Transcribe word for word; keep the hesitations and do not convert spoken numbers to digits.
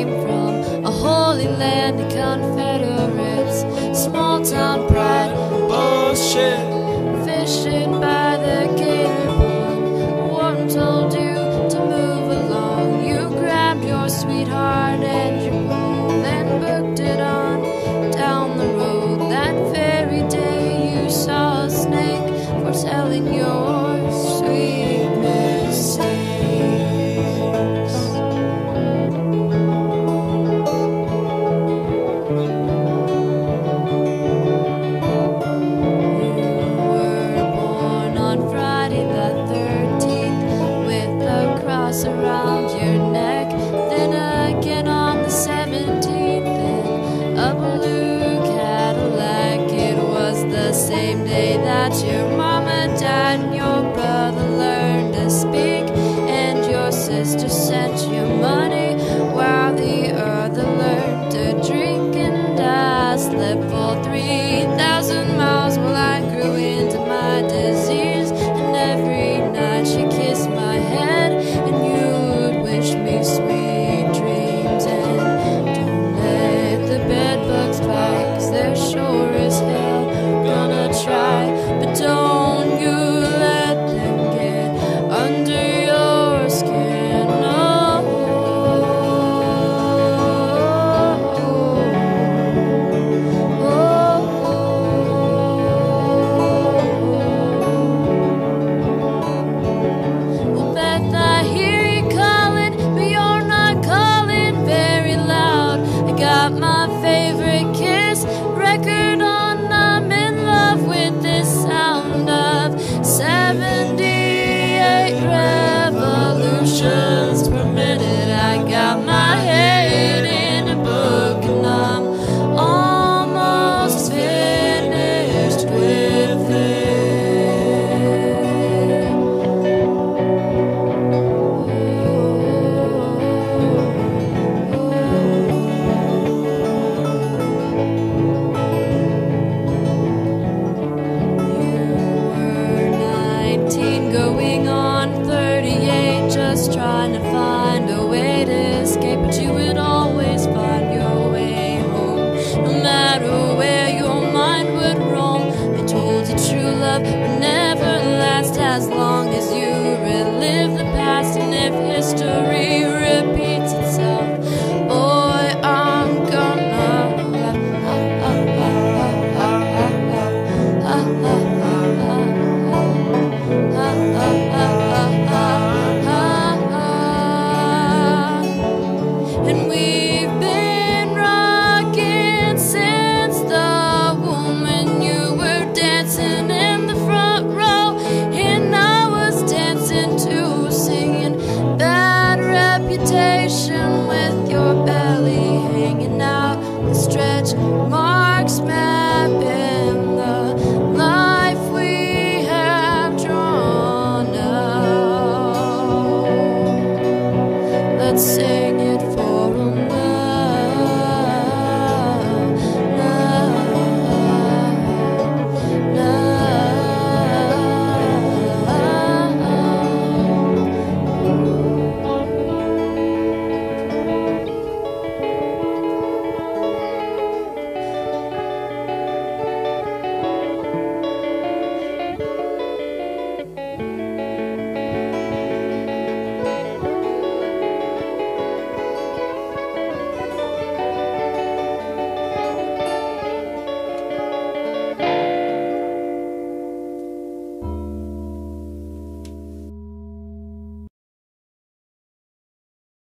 came from a holy land of Confederates. Small town pride, bullshit. Fishing by the gator pond. Warden told you to move along. You grabbed your sweetheart and your pole and booked it on down the road. That very day you saw a snake foretelling your sweet mistakes. Around your neck, then again on the seventeenth in a blue Cadillac. It was the same day that your mama died and your brother learned to speak, and your sister sent you money while the other learned to drink. And I slept for three thousand miles while I grew into my disease, and every night she kissed my head and you wish me sweet dreams. And don't let the bed bugs bite, 'cause they're sure as hell gonna try. But don't you let them get under your skin. Oh, oh, oh, oh. Well, Beth, I hear you calling, but you're not calling very loud. I got my favorite Kiss record on. I'm in love with this sound of seventy-eight revolutions per minute. I got my head in a book and I'm almost finished with it. Going on thirty-eight, just trying to find a way to escape, but you would always find your way home, no matter where your mind would roam. I told you true love would never last as long